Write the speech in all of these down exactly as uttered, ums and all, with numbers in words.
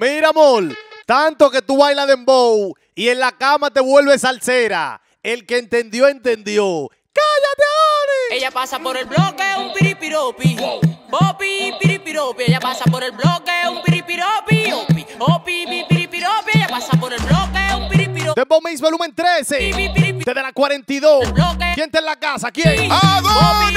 Mira, amor, tanto que tú bailas dembow y en la cama te vuelves salsera. El que entendió, entendió. ¡Cállate, Oni! Ella pasa por el bloque, un piripiropi. Popi, piripiropi. Ella pasa por el bloque, un piripiropi. Opi, opi, piripiropi. Ella pasa por el bloque, un piripiropi. Dembow Mix volumen trece. Desde la cuarenta y dos. ¿Quién está en la casa? ¿Quién? ¡Adoni!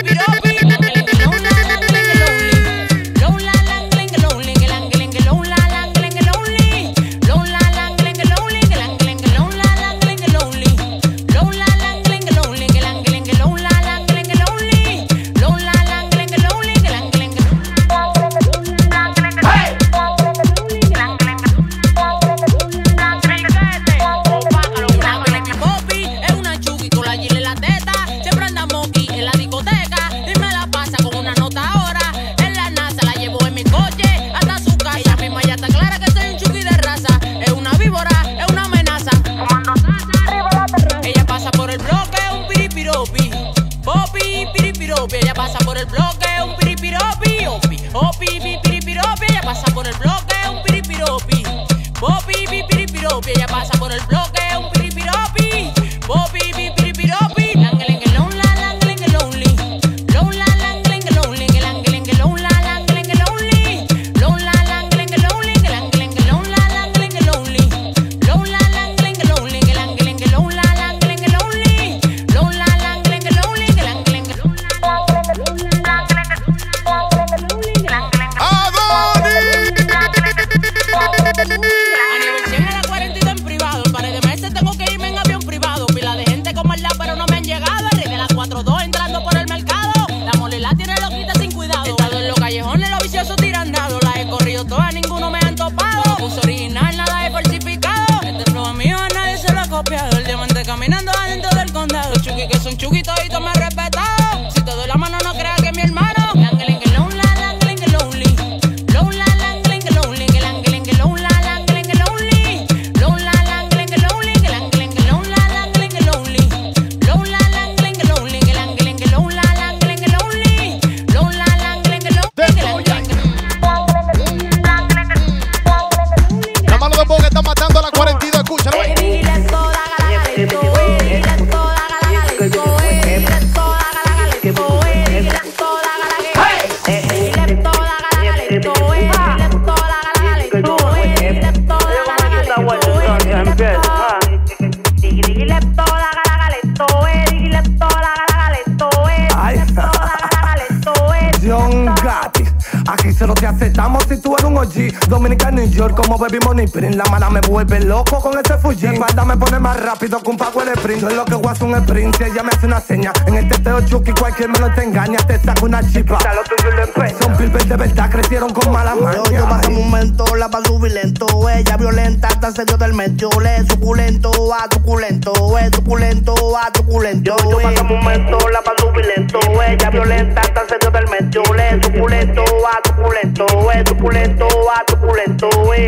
Ella pasa por el bloque, un piripiropi. Opi, opi, piripiropi. Ella pasa por el bloque, un piripiropi. Popi, piripiropi. Ella pasa por el bloque, un piripiropi. Popi, piripiropi. Langelengelon, la langelengelonly. Lon la langelengelonly. Langelengelon, la langelengelonly. Lon la langelengelonly. Langelengelon, la langelengelonly. Lon la langelengelonly. Langelengelon, la langelengelonly. Lon la langelengelonly. Aniversario a la cuarenta y dos en privado. Un par de meses tengo que irme en avión privado. Pila de gente con maldad, pero no me han llegado. El rey de las cuatro dos entrando por el mercado. La molela tiene loquita sin cuidado. He estado en los callejones, los viciosos tiran dado. Las he corrido todas, ninguno me han topado. No puse original, nada he falsificado. Este flow mío a nadie se lo ha copiado. El diamante caminando adentro del condado. Chuki que son chuki, toditos me han respetado. Si te doy la mano, no creas que es mi hermano. Aquí se lo te aceptamos si tú eres un O G. Dominica, New York, como Baby Money Print. La mala me vuelve loco con ese Fuji. La espalda me pone más rápido que un Power Sprint. Yo es lo que voy a hacer un sprint. Si ella me hace una seña en el teteo Chucky, cualquier me lo te engaña. Te saco una chipa, ya lo tuyo y lo empeño. Son pilbes de verdad, crecieron con mala maña. Yo, yo bajé un momento, la pa' subir lento. Ella violenta, hasta el centro del metro. Le suculento, a suculento. Es suculento, a suculento. Yo, yo bajé un momento, la pa' subir lento. Ella violenta, hasta el centro del metro. Le suculento, a suculento, es suculento, a suculento, eh.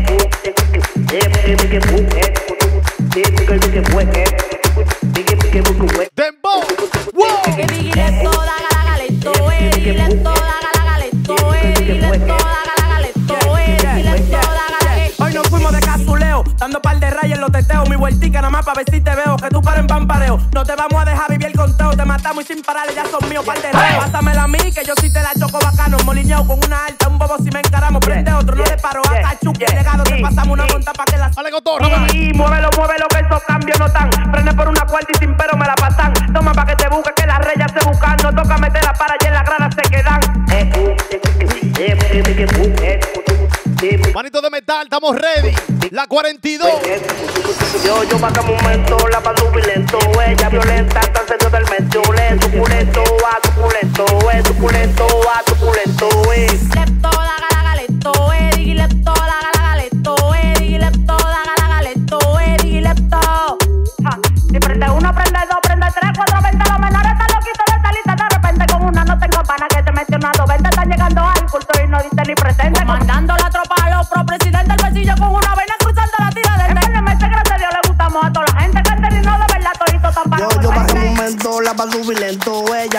Dembow, wow. Que digile toda galeto, eh. Digile toda galeto, eh. Digile toda galeto, eh. Digile toda galeto. Hoy nos fuimos de casuleo, dando par de rayas en los teteos. Mi vueltica nada más pa' ver si te veo. Que tú pares en pampareo. No te vamos a dejar vivir el conteo. Te matamos y sin parar, ya son míos par de rayos. Pásamela a mí, que yo sí te la choco bacano. Molineado con una alta, un bobo si me encaramos. Prende otro, no le paro a Cachuque. Llegado, te pasamos una monta pa' que la... Vale, cotorra, va. Y muévelo, muévelo, que esos cambios no están. Prende por una cuarta y sin pero me la pasan. Toma pa' que te busque, que las reyes se buscan. No toca meterla para allá en la grada se quedan. Manito de metal, estamos ready. La cuarenta y dos. Yo, yo paso un momento, la pa' subir lento. Ella violenta, hasta el centro del metro. Le suculento, a suculento. Es suculento, a suculento, eh. Digile toda galeto, eh. Digile toda galeto, eh. Digile toda galeto, eh. Digile todo. Si prende uno, prende dos, prende tres, cuatro, veinte. Los menores están loquitos de salita. De repente con una no tengo pana que te metió una dos. veinte están llegando al culto y no diste ni presente. Mandando la tropa a los pro presidentes del besillo con una vaina cruzando la tira del En vez de meses, gracias a Dios, le gustamos a toda la gente. Que el no de verdad, todito tan para Yo, yo bajé un momento, la pa' subir lento. Ella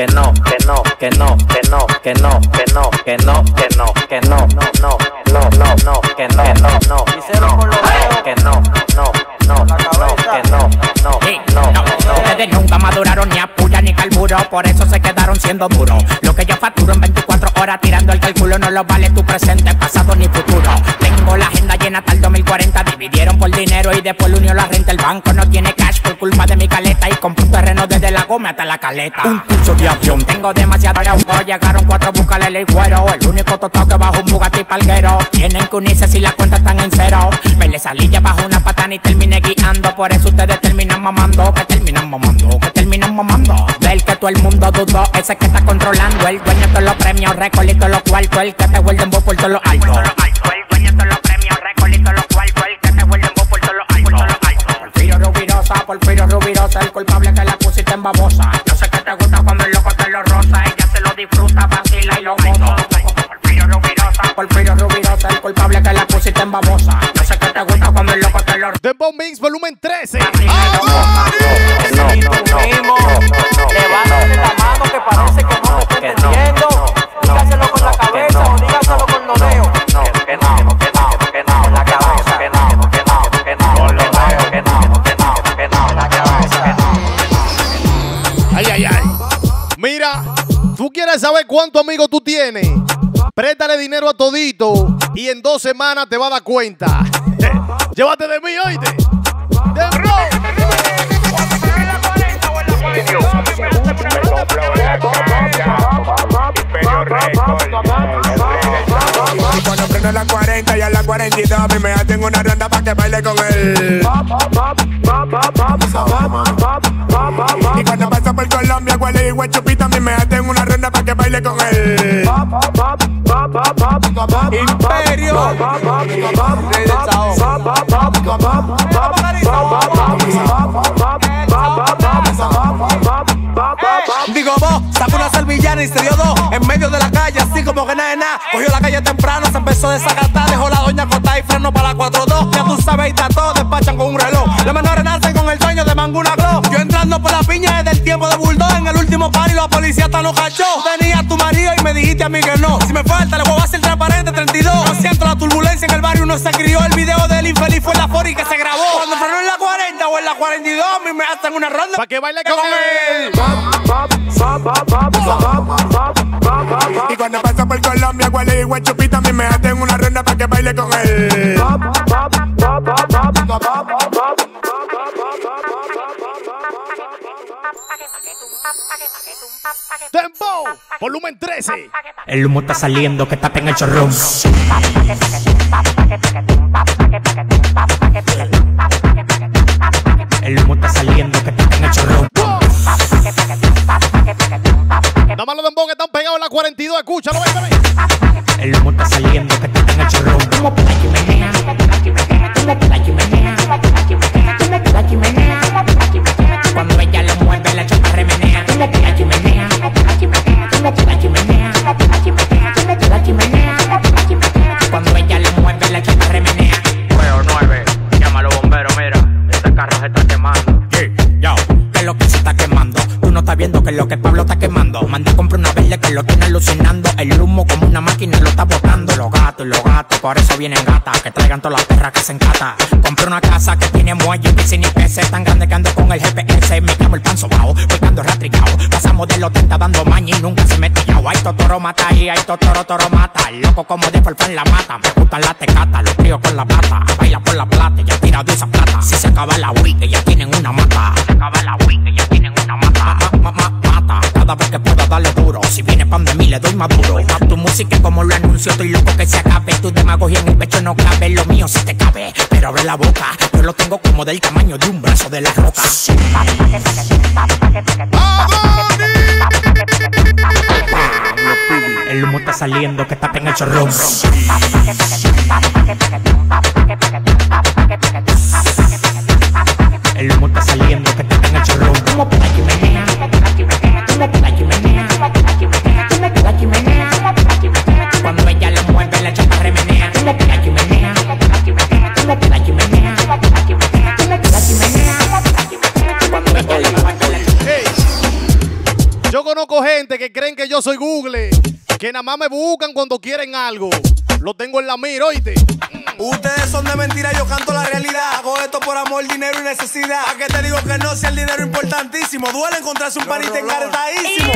que no, que no, que no, que no, que no, que no, que no, que no, que no, no, no, no, no, no, que no, no, no, que no, no, no, no, que no, no, no, no. Ustedes nunca maduraron ni a puya ni carburo, por eso se quedaron siendo duros. Lo que yo facturo en veinticuatro horas tirando el cálculo no lo vale tu presente, pasado ni futuro. Tengo la agenda llena hasta el dos mil cuarenta, dividieron por dinero y después lo unió la renta. El banco no tiene cash por culpa de mi caleta y compré un terreno desde la goma hasta la caleta. Un curso de avión, tengo demasiado agua, llegaron cuatro, búscale el cuero. El único tostado que bajo un Bugatti palguero. Tienen que unirse si las cuentas están en cero. Me le salí ya bajo una patana y terminé guiando, por eso ustedes terminan mamando, que terminan mamando, que terminan mamando. Del que todo el mundo dudó, ese que está controlando, el dueño de todos los premios, récord y todos los cuartos, el que te vuelve en voz por todos los altos. El dueño de todos los premios, récord y todos los cuartos, el que te vuelve en voz por todos los altos. Porfirio Rubirosa, Porfirio Rubirosa, el culpable que la pusiste en babosa. Yo sé que te gusta cuando el loco te lo rosa, ella se lo disfruta, vacila y lo moza. Porfirio Rubirosa, Porfirio Rubirosa, el culpable que la pusiste en babosa. Yo sé que te gusta cuando el loco te lo rosa. Dembow Mix volumen trece. Levántale la mano que parece que no me está entendiendo. Dígaselo con la cabeza o dígaselo con los dedos. Que no, que no, que no, con la cabeza, que no, que no, que no, con los dedos, que no, que no, que no, con la cabeza, que no. Ay, ay, ay. Mira, tú quieres saber cuánto amigo tú tienes. Préstale dinero a todito y en dos semanas te vas a dar cuenta. Llévate de mí, oíste. Y cuando prendo la cuarenta y a la cuarenta y dos, a mí me hacen una ronda pa' que baile con él. Y cuando paso por Colombia, Guale y Huachupita, a mí me hacen una ronda pa' que baile con él. Imperio Rey del Sao. Digo vos, sacó una servillana y se dio dos en medio de la calle, así como que nada de nada. Cogió la calle temprano, se empezó a desacatar, dejó la doña acostada y freno para la cuatro dos. Ya tú sabes, y está todo, despachan con un reloj. Los menores nacen con el sueño de Manguna Glow. Yo entrando por la piña desde el tiempo de Bulldog. En el último party la policía hasta nos cachó. Tenía a tu marido y me dijiste a mí que no. Si me falta, le voy a hacer transparente treinta y dos. Yo siento la turbulencia en el barrio, uno se crió. El video del infeliz fue en la fori que se grabó. Cuando frenó en la cuarenta o en la cuarenta y dos, a mí me hacen una ronda pa' que baile con él. Y cuando paso por Colombia, Guale y Huachupita, a mí me hacen una ronda pa' que baile con él. Dembow volumen trece. El humo está saliendo que está en el chorrón. El humo está saliendo que está en el chorrón. Nada más los dembow que están pegados en la cuarenta y dos, escúchalo, ven, ven. El humo está saliendo que está en el chorrón. Como por la chimenea, como por la chimenea, como por la chimenea. Cuando ella lo mueve, la chapa remenea. Como por la chimenea, como por la chimenea, como por la chimenea. Cuando ella lo mueve, la chapa remenea. nueve nueve, llama a los bomberos, mira, este carro se está quemando. Yo, ¿qué es lo que se está quemando? Tú no estás viendo que es lo que Pablo está quemando. Mandé a comprar una verde que lo tiene alucinando. El humo como una máquina lo está botando. Los gatos y los gatos, por eso vienen gatas. Que traigan todas las perras que se encata. Compré una casa que tiene muelle, piscina y peces. Tan grande que ando con el G P S. Me llamo el pan sobao, porque ando rastrillado. Pasamos de los treinta dando maña y nunca se mete ya. Hay totoro mata y hay totoro toro mata. El loco como de Forfán la mata. Me gustan las tecatas, los críos con la plata. Baila por la plata, ya tira de esa plata. Si se acaba la week, que ya tienen una mata. Se acaba la week, que ya tienen una mata. Ma, ma, ma, mata, cada vez que pueda darle duro. Si viene pan de mí, le doy maduro. Tu música es como lo anuncio, estoy loco que se acabe. Tu demagogia en el pecho no cabe, lo mío sí te cabe. Pero abre la boca, yo lo tengo como del tamaño de un brazo de la roca. El humo está saliendo que está en el chorrón. El humo está saliendo que está en el chorrón. Como por la chimenea, como por la chimenea, como por la chimenea. Cuando ella lo mueve, la chapa remenea. Como por la chimenea, como por la chimenea, como por la chimenea. Cuando ella lo mueve, la chapa remenea. Yo conozco gente gente que creen que yo soy Google, que nada más me buscan cuando quieren algo. Lo tengo en la mira, oíste. Ustedes son de mentira, yo canto la realidad. Hago esto por amor, dinero y necesidad. ¿A qué te digo que no? Si el dinero es importantísimo. Duele encontrarse un panita encartadísimo.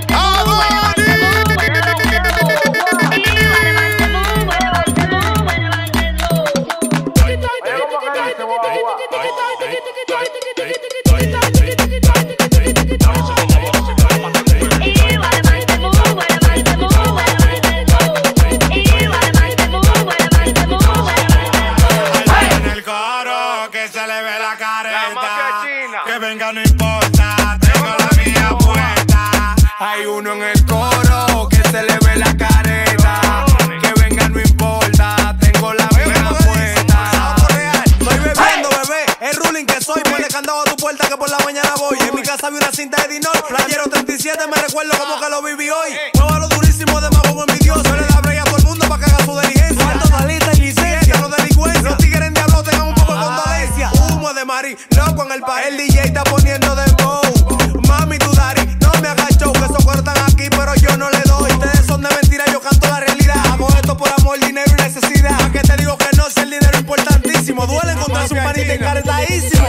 Que venga no importa, tengo la mía puesta. Hay uno en el coro que se le ve la careta. Que venga no importa, tengo la mía puesta. Estoy bebiendo, bebé, es ruling que soy. Ponle candado a tu puerta que por la mañana voy. En mi casa vi una cinta de Dinor, playero treinta y siete, me recuerdo como que lo viví hoy. Muévalo durísimo de mago envidioso. Le da break a todo el mundo pa' que haga su diligencia. Cuarto talita y licencia, no delincuencia. Los tigres en diablo tengan un poco de condolencia. Humo de Mari, loco en el país. El D J está poniendo dembow. Mami, tu daddy, no me hagas show. Que esos cuernos están aquí, pero yo no le doy. Ustedes son de mentira, yo canto la realidad. Hago esto por amor, dinero y necesidad. ¿A qué te digo que no? Si el dinero es importantísimo. Duele encontrarse un panita encartadísimo.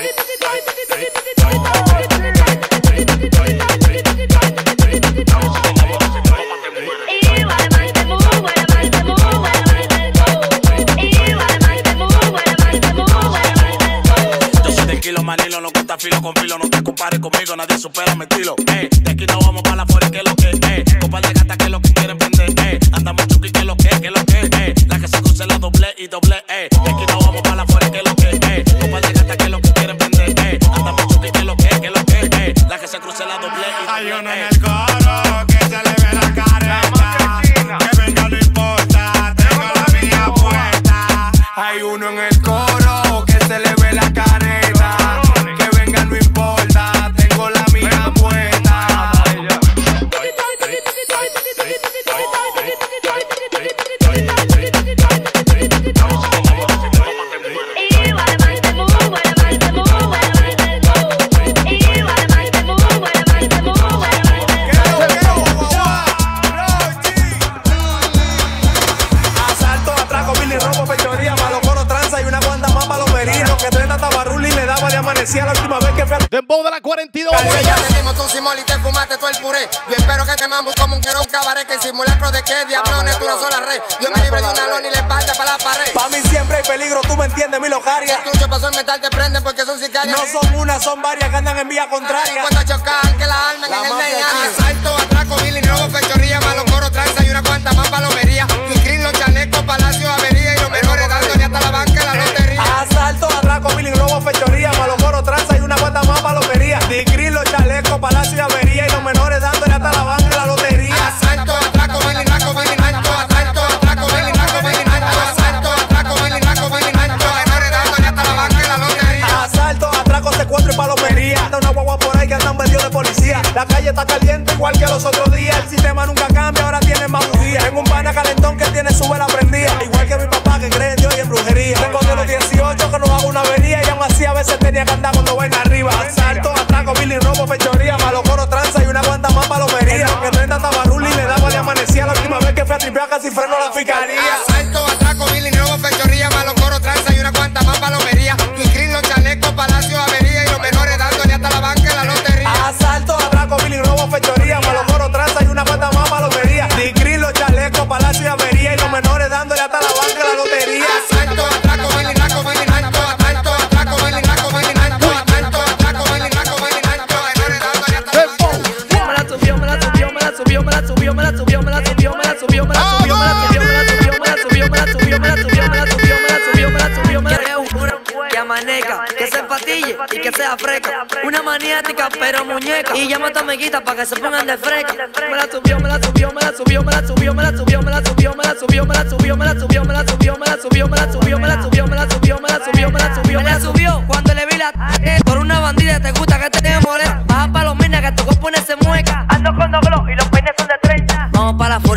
Kilo Manilo, no cuesta filo con filo, no te compares conmigo, nadie supera mi estilo. Eh, de aquí no vamos para la fuera, que lo que, eh, copa de gata, que lo que quieren vender, eh, andamos chuki, que lo que, que lo que, eh, la que se cruce la doble y doble, eh, de aquí no vamos para la fuera, que lo que, eh, copa de gata, que lo que quieren vender, eh, andamos chuki, que lo que, que lo que, eh, la que se cruce la doble y doble. Hay uno en el coro que se le ve la careta. Que venga no importa, tengo la mía puesta. Hay uno en el coro que se le ve la careta. No importa, tengo la mía puesta. Asalto, atraco, Billy, robo, fechoría, malo coro, tranza y una cuanta más palomería. Lo que trena tabarruli le daba de amanecía la última vez que fue al Dembow de la cuarenta y dos. Ya tenemos tu simol y te fumaste todo el puré. Yo espero que quemamos como un quero un cabaret. Que el simulacro de qué diablones, tú no sos la red. Yo me libre de una lona y le espalda para la pared. Pa' mí siempre hay peligro, tú me entiendes, mi locaria. Si tu pasó en metal te prenden porque son sicarios. No son una, son varias que andan en vía contraria. Cuando chocan, que la armen en el leña. Asalto, atraco, billy, robo, fechoría, malo coro, tranza y una cuanta más palomería. Y green, los chalecos, palacio, avería. Y los mejores dándole hasta la banca la lotería. Asalto, atraco, billy, robo, fechoría, malo coro, tranza y una cuanta más palomería. Y green, los chalecos, palacio y avería. Y los menores dándole hasta la banca la lotería. Asalto, atraco, billy, raco, billy, nacho. Asalto, atraco, billy, raco, billy, nacho. Asalto, atraco, billy, raco, billy, nacho. Menores dándole hasta la banca la lotería. Asalto, atraco, secuestro y palomería. Anda una guagua por ahí que andan medio de policía. La calle está caliente igual que los otros días. El sistema nunca cambia, ahora tiene más bujía. Tengo un pana calentón que tiene su vela prendida. Igual que mi papá que cree en Dios y en brujería. Tengo de los dieciocho que no hago una avería. Y aún así a veces tenía que andar cuando vaina arriba. Asalto, atraco, billy, robo, fechoría, malo coro, tranza y una cuanta más palomería. Que treinta tabarruli le daba de amanecía. La última vez que fui a tripear casi freno la fiscalía. Asalto, atraco, billy, robo, fechoría, malo coro, tranza y una cuanta más palomería. Y green, los chalecos, palacio, avería. Y los menores dándole hasta la banca la lotería. Asalto, atraco, billy, robo, fechoría, malo coro, tranza y una cuanta más palomería. Y green, los chalecos, palacio y avería. Y los menores dándole hasta la banca la lotería. Asalto, atraco, billy, raco, billy, nacho. Asalto, atraco, billy, raco, billy, nacho. Asalto, atraco, billy, raco, billy, nacho. Menores dándole hasta la banca. Me la subió, me la subió, me la subió, me la subió, me la subió, me la subió, me la subió, me la subió, me la subió, me la subió, me la subió, me la subió, me la subió, me la subió, me la subió, me la subió, me la subió. Que amanezca, que se empatille y que sea fresca. Una maniática pero muñeca. Y llama a tu amiguita para que se pongan de fresca. Me la subió, me la subió, me la subió, me la subió, me la subió, me la subió, me la subió, me la subió, me la subió, me la subió, me la subió, me la subió, me la subió, me la subió, me la subió, me la subió, me la subió. Cuando le vi la por una bandida te gusta que te demore. Baja pa' los minas que tu cuerpo se mueca. Ando con dos glow y los peines son de treinta. Vamos pa' la furia.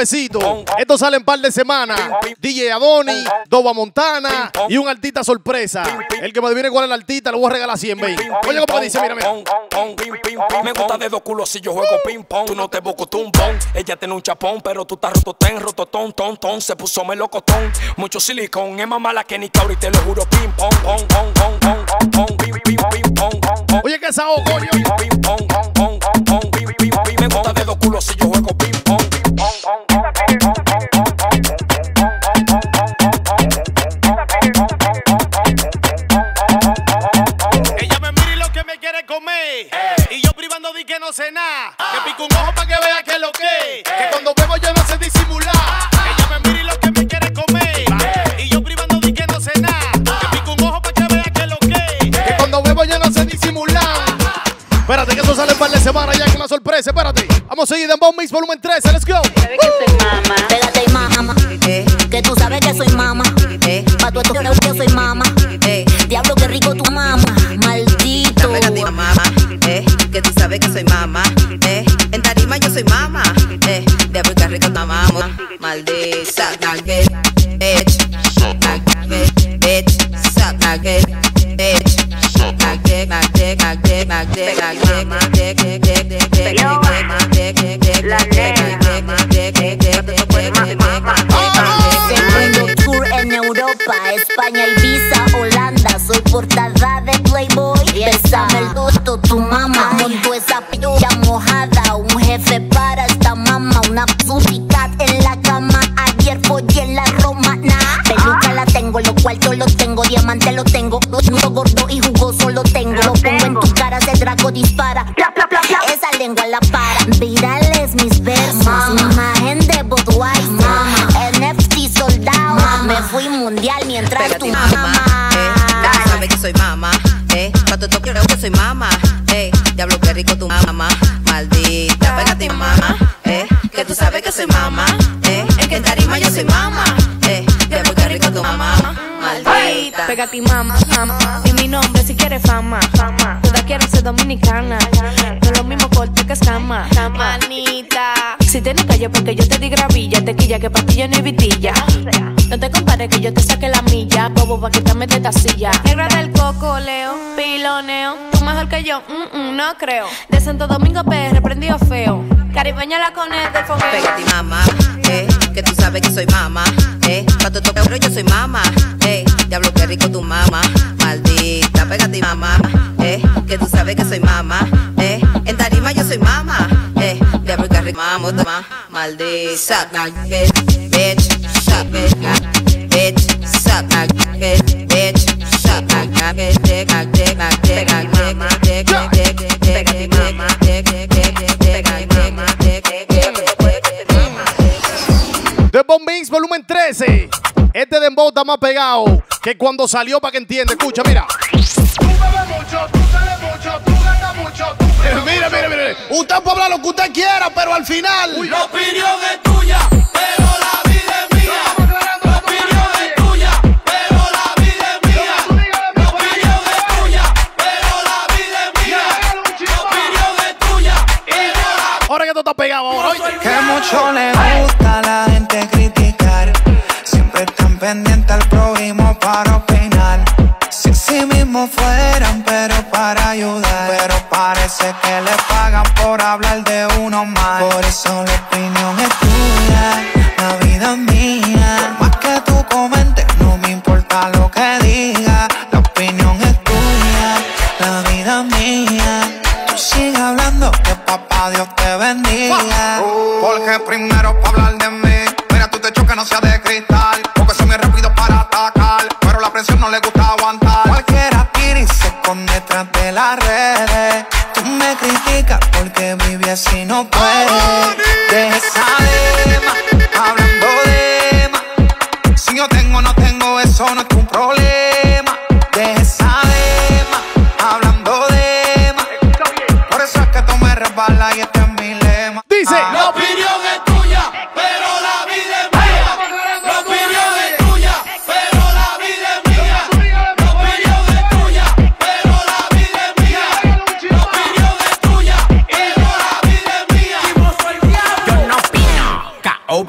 nuevecito. Esto sale en par de semanas. D J Adoni, Doba Montana y un artista sorpresa. El que me adivine cuál es el artista, le voy a regalar cien, baby. Oye, como dice, mira, mira. Me gusta de dos culos si yo juego ping pong. Tú no te busco tumbón. Ella tiene un chapón, pero tú estás roto ten, roto ton, ton, ton. Se puso melocotón. Mucho silicón. Es más mala que ni Kauri, te lo juro. Ping pong, pong, pong, pong, pong, pong, pong, ping, ping, ping, pong, pong. Oye, que esa o coño. Ping, ping, pong, pong, pong, pong, pong, ping, ping, ping. Me gusta de dos culos si yo juego ping pong. Ella me mira y lo que me quiere comer. Y yo privando di que no sé nada. Que pico un ojo para que vea que lo que. Que cuando bebo yo no sé disimular. Ella me mira y lo que me quiere comer. Y yo privando di que no sé nada. Que pico un ojo para que vea que lo que. Que cuando bebo yo no sé disimular. Espérate que eso sale en par de semanas ya con una sorpresa. Espérate. Vamos a seguir en Dembow Mix volumen trece. Let's go. Pégate y mama, eh, que tú sabes que soy mama, eh, pa' tu esto creo que soy mama, eh, diablo que rico tu mama, maldito. Pégate y mama, eh, que tú sabes que soy mama, eh, en tarima yo soy mama, eh, diablo que rico tu mama, maldita, nugget, bitch, nugget, bitch, suck nugget, bitch, nugget, nugget, nugget, nugget, nugget, segundo tour en Europa, España, Ibiza, Holanda. Soy portada de Playboy. Bésame el gusto, tu mamá. Monto esa pilla mojada. Un jefe para esta mamá. Una Pussycat en la cama. Ayer follé en la romana. Peluca la tengo, los cuartos los tengo. Diamante lo tengo. Nudo gordo y jugoso lo tengo. Lo pongo en tu cara, ese drago dispara. Esa lengua la para. Virales mis versos. Imagen de Budweiser. N F T soldado. Me fui mundial mientras Pégate, tu mamá, mamá. eh, ya tú sabes que soy mamá, eh, pa' tu toque creo que soy mamá, eh, diablo que rico tu mamá, maldita. Pégate mamá, eh, que tú sabes que soy mamá, eh, es que en tarima yo soy mamá, eh, diablo que rico tu mamá, maldita. Pégate y mamá, mamá, y mi nombre si quieres fama, fama. Todas quieren ser dominicana, no lo mismo corte que escama, manita. Si tienes calle porque yo te di gravilla, te quilla que pastillo no hay vitilla. No te compares que yo te saque la milla, bobo pa' quitarme de esta silla. Negra del coco, leo, piloneo. Tú mejor que yo, mm, mm, no creo. De Santo Domingo P R, prendido feo. Caribeña la conecta del fogueo. Pégate mamá, eh, que tú sabes que soy mamá, eh, pa' tu toque pero yo soy mamá, eh, diablo que rico tu mamá, maldita. Pégate mamá, eh, que tú sabes que soy mamá, eh, en tarima yo soy mamá, eh, diablo que rico mamá, maldita. Suck nugget, bitch, suck it, bitch, suck nugget, bitch, suck nugget, dick, dick, dick, dick, dick, dick, dick, pégate mamá, dick, dick, dick, dick, Dembow Mix volumen trece. Este Dembow está más pegado que cuando salió, para que entienda. Escucha, mira. Tú bebes mucho, tú sales mucho, tú gastas mucho, tú Eh, mire, mire, mire. Usted puede hablar lo que usted quiera, pero al final. Uy, la opinión es tuya, pero la vida es mía. La opinión es tuya, pero la vida es mía. La opinión es tuya, pero la vida es mía. La opinión es tuya, pero la... Ahora que esto está pegado ahora, oye. Que mucho le gusta a la gente criticar. Siempre están pendientes al prójimo para opinar. Si sí mismo fueran, pero para ayudar. Pero parece que le pagan por hablar de uno más. Por eso la opinión es tuya, la vida es mía. Por más que tú comentes, no me importa lo que digas. La opinión es tuya, la vida es mía. Tú sigue hablando, que papá Dios te bendiga. Porque primero para hablar de mí, mira tu techo que no sea de cristal. Porque soy muy rápido para atacar, pero la presión no le gusta aguantar. Cualquiera tira y se esconde detrás de las redes. Tú me criticas porque viví ese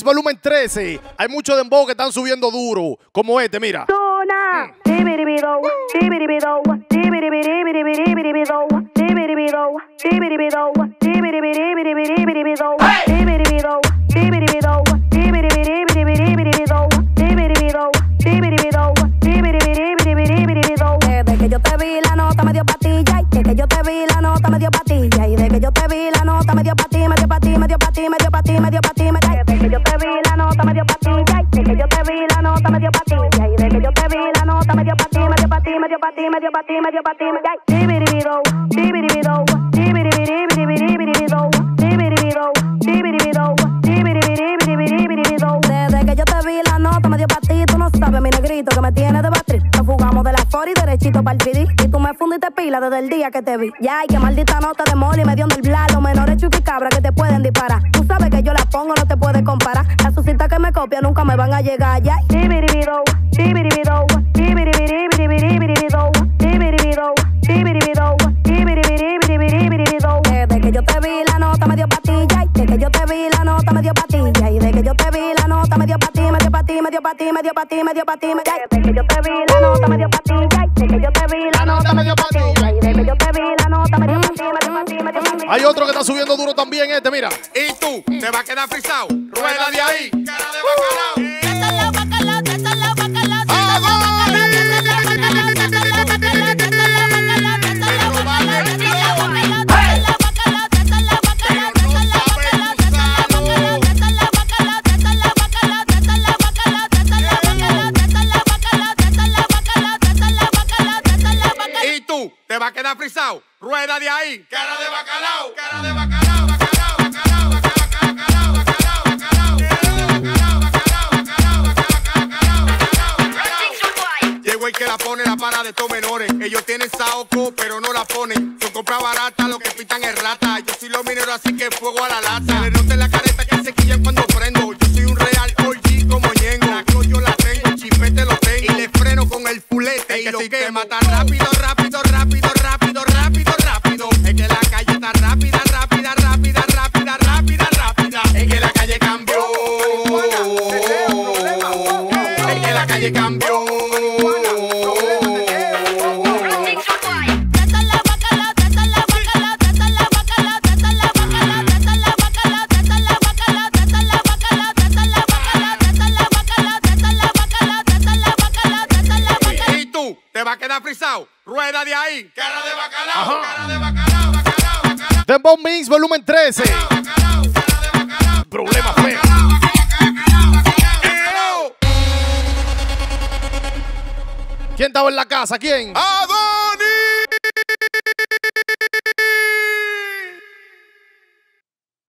Mix volumen trece. Hay muchos dembow que están subiendo duro, como este, mira. Tuna, tibiribido, tibiribido, tibiribiribiribiribido, tibiribido, tibiribido, tibiribiribiribiribido, tibiribido, tibiribido, tibiribiribiribiribido, tibiribido, tibiribido, tibiribiribiribiribido. Desde que yo te vi la nota me dio patilla, y desde que yo te vi la nota me dio patilla, y desde que yo te vi la nota me dio patilla, me dio patilla, me dio patilla, me dio patilla, me dio patilla, desde que yo te vi la nota me dio patilla, y desde que yo te vi la nota me dio patilla, y desde que yo te vi la nota me dio patilla, me dio patilla, me dio patilla, me dio patilla, me dio patilla, tibiribido, tibiribido, tibiribiribiribiribido, tibiribido, tibiribido, tibiribiribiribiribido. Desde que yo te vi la nota me dio patilla, tú no sabes mi negrito que me tiene de batir. Nos fugamos de la Fori derechito para el P D y tú me fundiste pila desde el día que te vi. Ya, y que maldita nota de moli me dio en el bla, los menores chuki cabra que te pueden disparar. Tú sabes que yo la pongo, no te puedes comparar. Las sucitas que me copian nunca me van a llegar. Ya, tibiribido, tibiribido, tibiribiribiribiribido, tibiribido, tibiribido, tibiribiribiribiribido. Desde que yo te vi la nota me dio patilla, y desde que yo te vi la nota me dio patilla, y desde que yo te vi la nota me dio patilla, me dio patilla, me dio patilla, me dio patilla, me dio patilla, desde que yo te vi la nota me dio patilla, y desde que yo te vi la nota me dio patilla, y desde que yo te vi la nota me dio patilla, me dio patilla, me dio patilla. Hay otro que está subiendo duro también, este, mira. Y tú, te vas a quedar frisado. Rueda de ahí, cara de bacalao. Y tú, te vas a quedar frisado. Rueda de ahí, cara de bacalao, cara de bacalao, bacalao, bacalao, bacalao, bacalao, bacalao, bacalao. Llegó el que la pone la para de estos menores. Ellos tienen saoco, pero no la ponen. Son compra barata, lo que pitan es rata. Yo soy los mineros, así que fuego a la lata. Le noten la careta que se quillan cuando prendo. Yo soy un real O G como Ñengo. La cruz yo la tengo, el chipete lo tengo. Y le freno con el fulete. Y que si te mata rápido, rápido, rápido, rápido, rápido, rápido. Es que la calle está rápida, rápida, rápida, rápida, rápida, rápida. Es que la calle cambió. Es que la calle cambió. Te va a quedar frisado. Rueda de ahí. Cara de bacalao. Cara de bacalao, bacalao, bacalao. Dembow Mix volumen trece. Bacalao, cara de bacalao. Problema feo. ¿Quién estaba en la casa? ¿Quién? ¡A